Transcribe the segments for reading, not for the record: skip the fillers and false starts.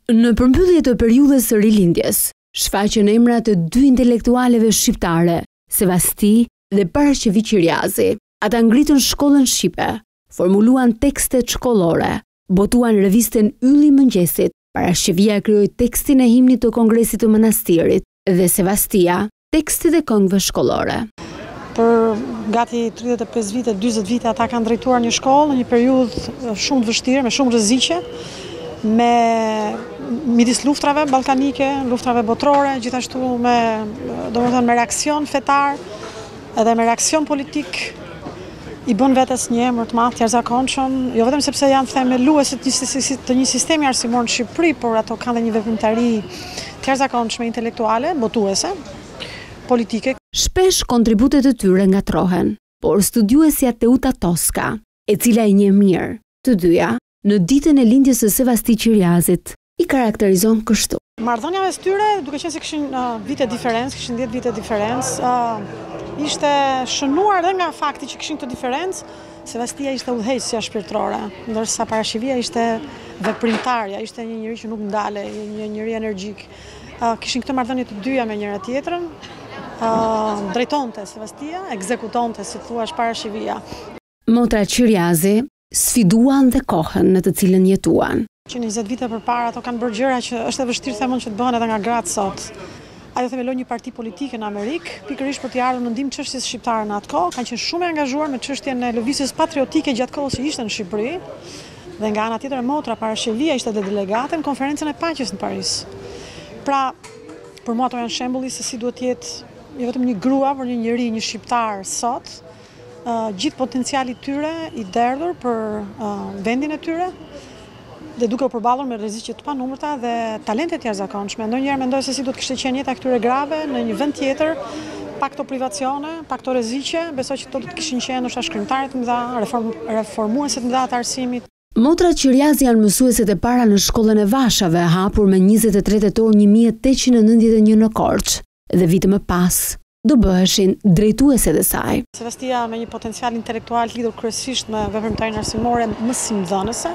Në përmbyllje të periudhës së rilindjes, shfaqen emrat të dy intelektualeve shqiptare, Sevasti dhe Paraskevi Qiriazi. Ata ngritën shkollën shqipe, formuluan tekstet shkollore, botuan revistën Ylli i Mëngjesit, Parashkevia krijoi tekstin e himnit të Kongresit të Manastirit dhe Sevastia tekstit e këngëve shkollore. Për gati 35 vite, 40 vite ata kanë drejtuar një shkollë në një periudhë shumë të vështirë, me shumë rreziqe, me midis luftrave ballkanike, luftrave botërore, gjithashtu me reaksion fetar, edhe me reaksion politik, i bën vetes një emër të madh të jashtëzakonshëm, jo vetëm sepse janë themeluesit të një sistemi arsimor në Shqipëri, por ato kanë dhe një veprimtari të jashtëzakonshme intelektuale, botuese, politike. Shpesh kontributet e tyre ngatrohen, por studiuesja Teuta Toska, e cila i njeh mirë të dyja, në ditën e lindjes së Sevasti Qiriazit, i karakterizon kështu. Marrëdhënieve së tyre, duke qenë se kishin vite diferencë, kishin 10 vite diferencë, ishte shënuar dhe nga fakti që kishin këtë diferencë. Sevastia ishte udhëheqësja shpirtërore, ndërsa Parashkevia ishte veprimtarja, ishte një njerëz që nuk ndale, një njerëz energjik. Kishin këtë marrëdhënie të dyja me njëra tjetrën, drejtonte Sevastia, ekzekutonte, si thua, Parashkevia. Motra Qiriazi sfiduan dhe kohën në të cilën jetuan. Që 20 vite përpara ato kanë bërë gjëra që është e vështirë themon që të bëhen edhe nga gratë sot. Ajo themeloi një parti politike në Amerikë, pikërisht për t'i ardhur në ndihmë çështjes shqiptare në atë kohë, kanë qenë shumë e angazhuar me çështjen e lëvizjes patriotike gjatë kohës që ishte në Shqipëri. Dhe nga ana tjetër motra Parashkevia ishte dhe delegate në konferencën e paqes në Paris. Pra, për mua ato janë shembulli se si duhet të jetë jo vetëm një grua, por një njerëz, një shqiptar sot, gjithë potenciali i tyre i derdhur për vendin e tyre, dhe duke u përballur me rreziqe të panumërta dhe talente të jashtëzakonshme. Ndonjëherë mendoj se si do të kishte qenë jeta këtyre grave në një vend tjetër, pa këto privacione, pa këto rreziqe, besoj që këto do të kishin qenë ndoshta shkrimtarë të mëdha, reformuese të mëdha të arsimit. Motrat Qiriazi janë mësueset e para në shkollën e Vashave, hapur me 23 tetor 1891 në Korçë, dhe vite më pas do bëheshin drejtueset e saj. Sevastia me një potencial intelektual lidhur kryesisht me veprimtarinë arsimore, mësimdhënëse,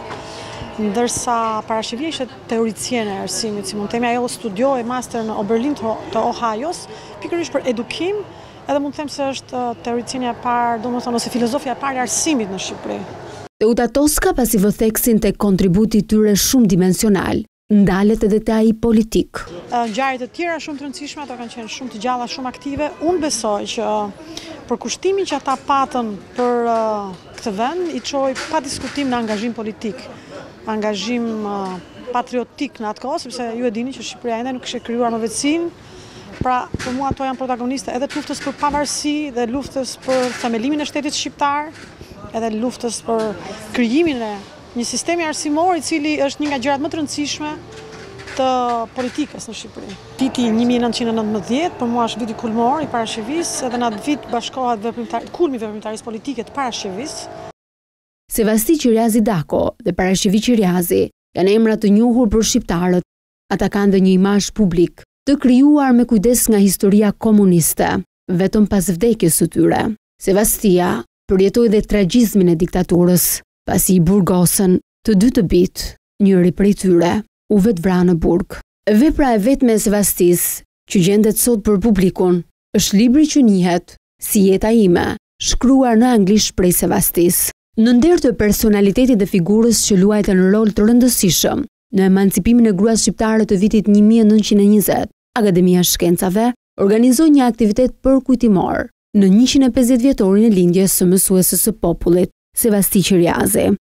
ndërsa Parashkevia ishte teoriciene e arsimit, si mund të themi, ajo studioi master në Oberlin të Ohajos, pikërisht për edukim, edhe mund të them se është teoricienja e parë, domethënë ose filozofia e parë e arsimit në Shqipëri. Teuta Toska, pasi vëtheksin te kontributi i tyre shumë dimensional, ndalet edhe te ai politik. Ngjarje të tjera shumë të rëndësishme, ato kanë qenë shumë të gjalla, shumë aktive. Unë besoj që për kushtimin që ata patën për këtë vend, i çoi pa diskutim në angazhim politik, angazhim patriotik në atë kohë, sepse ju e dini që Shqipëria ende nuk kishte krijuar më vetësinë. Pra, për mua ato janë protagoniste edhe të luftës për pavarësi dhe luftës për themelimin e shtetit shqiptar, edhe luftës për krijimin e një sistemi arsimor i cili është një nga gjërat më të rëndësishme të politikës në Shqipëri. Viti 1919 për mua është viti kulmor i Parashkevisë, edhe në atë vit bashkohet kulmi i veprimtarisë politike të Parashkevisë. Sevasti Qiriazi Dako dhe Paraskevi Qiriazi janë emra të njohur për shqiptarët. Ata kanë dhe një imazh publik të krijuar me kujdes nga historia komuniste, vetëm pas vdekjes së tyre. Sevastia përjetoi dhe tragjizmin e diktaturës, pasi i burgosën të dy të bitë, njëri prej tyre u vetvrarë në burg. Vepra e vetme e Sevastisë, që gjendet sot për publikun, është libri që njihet Si jeta ime, shkruar në anglisht prej Sevastisë. Në ndër të personalitetit dhe figurës që luajtën rol të rëndësishëm në emancipimin e gruas shqiptare të vitit 1920, Akademia e Shkencave organizoi një aktivitet përkujtimor në 150 vjetorin e lindjes së mësuesës së popullit, Sevasti Qiriazi.